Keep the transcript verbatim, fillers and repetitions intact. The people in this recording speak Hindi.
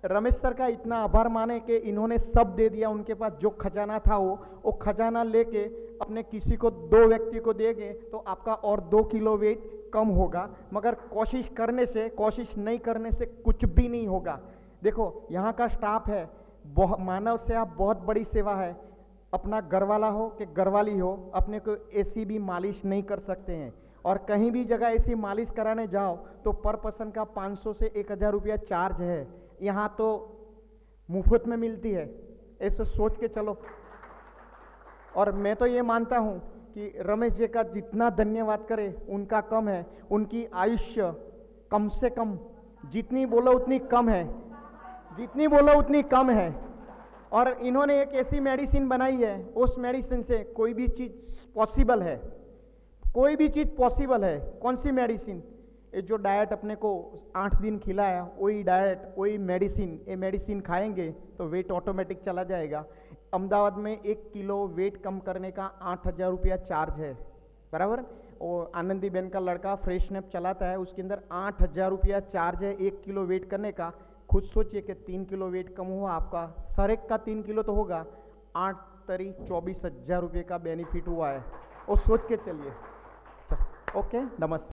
रमेश सर का इतना आभार माने कि इन्होंने सब दे दिया, उनके पास जो खजाना था वो वो खजाना लेके अपने किसी को, दो व्यक्ति को देंगे तो आपका और दो किलो वेट कम होगा, मगर कोशिश करने से, कोशिश नहीं करने से कुछ भी नहीं होगा। देखो यहाँ का स्टाफ है, बहुत मानव सेवा, बहुत बड़ी सेवा है। अपना घरवाला हो कि घरवाली हो, अपने को ऐसी भी मालिश नहीं कर सकते हैं, और कहीं भी जगह ऐसी मालिश कराने जाओ तो पर पर्सन का पाँच सौ से एक हज़ार रुपया चार्ज है। यहाँ तो मुफ्त में मिलती है, ऐसे सोच के चलो। और मैं तो ये मानता हूँ कि रमेश जी का जितना धन्यवाद करें उनका कम है। उनकी आयुष्य कम से कम, जितनी बोलो उतनी कम है, जितनी बोलो उतनी कम है। और इन्होंने एक ऐसी मेडिसिन बनाई है, उस मेडिसिन से कोई भी चीज़ पॉसिबल है, कोई भी चीज़ पॉसिबल है। कौन सी मेडिसिन? ये जो डाइट अपने को आठ दिन खिलाया, वही डाइट, वही मेडिसिन, ये मेडिसिन खाएंगे तो वेट ऑटोमेटिक चला जाएगा। अहमदाबाद में एक किलो वेट कम करने का आठ हज़ार रुपया चार्ज है, बराबर। और आनंदी बहन का लड़का फ्रेश नैप चलाता है, उसके अंदर आठ हज़ार रुपया चार्ज है एक किलो वेट करने का। खुद सोचिए कि तीन किलो वेट कम हुआ आपका, सर एक का तीन किलो तो होगा, आठ तरी चौबीस हज़ार रुपये का बेनिफिट हुआ है। वो सोच के चलिए। ओके, नमस्ते।